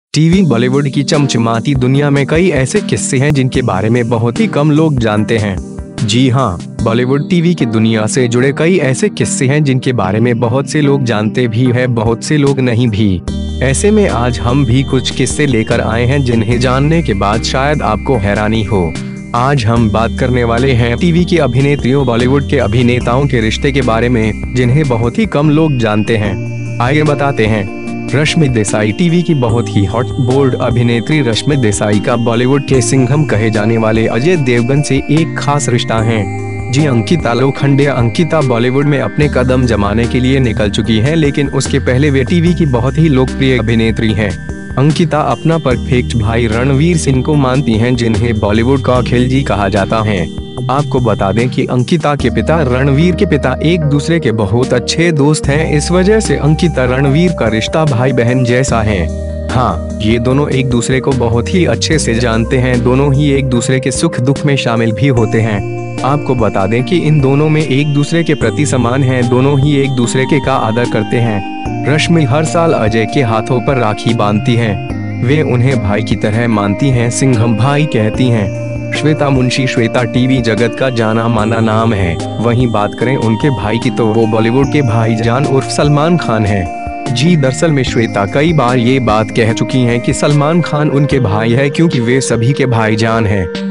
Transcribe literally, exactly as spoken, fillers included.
TV Bollywood की चमचमाती दुनिया में कई ऐसे किस्से हैं जिनके बारे में बहुत ही कम लोग जानते हैं। जी हाँ, बॉलीवुड टीवी की दुनिया से जुड़े कई ऐसे किस्से हैं जिनके बारे में बहुत से लोग जानते भी हैं, बहुत से लोग नहीं भी। ऐसे में आज हम भी कुछ किस्से लेकर आए हैं जिन्हें जानने के बाद शायद आपको हैरानी हो। आज हम बात करने वाले हैं टीवी की अभिनेत्रियों, बॉलीवुड के अभिनेताओं के रिश्ते के बारे में जिन्हें बहुत ही कम लोग जानते हैं। आइए बताते हैं। रश्मि देसाई टीवी की बहुत ही हॉट बोल्ड अभिनेत्री रश्मि देसाई का बॉलीवुड के सिंघम कहे जाने वाले अजय देवगन से एक खास रिश्ता है। जी अंकिता लोखंडे अंकिता बॉलीवुड में अपने कदम जमाने के लिए निकल चुकी हैं, लेकिन उसके पहले वे टीवी की बहुत ही लोकप्रिय अभिनेत्री हैं। अंकिता अपना परफेक्ट भाई रणवीर सिंह को मानती हैं, जिन्हें बॉलीवुड का खिलजी कहा जाता है। आपको बता दें कि अंकिता के पिता रणवीर के पिता एक दूसरे के बहुत अच्छे दोस्त हैं। इस वजह से अंकिता रणवीर का रिश्ता भाई बहन जैसा है। हाँ, ये दोनों एक दूसरे को बहुत ही अच्छे से जानते हैं। दोनों ही एक दूसरे के सुख दुख में शामिल भी होते हैं। आपको बता दें कि इन दोनों में एक दूसरे के प्रति समान हैं। दोनों ही एक दूसरे के का आदर करते हैं। रश्मि हर साल अजय के हाथों पर राखी बांधती हैं। वे उन्हें भाई की तरह मानती हैं, सिंघम भाई कहती हैं। श्वेता मुंशी श्वेता टीवी जगत का जाना माना नाम है। वहीं बात करें उनके भाई की तो वो बॉलीवुड के भाईजान उर्फ सलमान खान हैं। जी दरअसल में श्वेता कई बार ये बात कह चुकी हैं कि सलमान खान उनके भाई है, क्योंकि वे सभी के भाईजान हैं।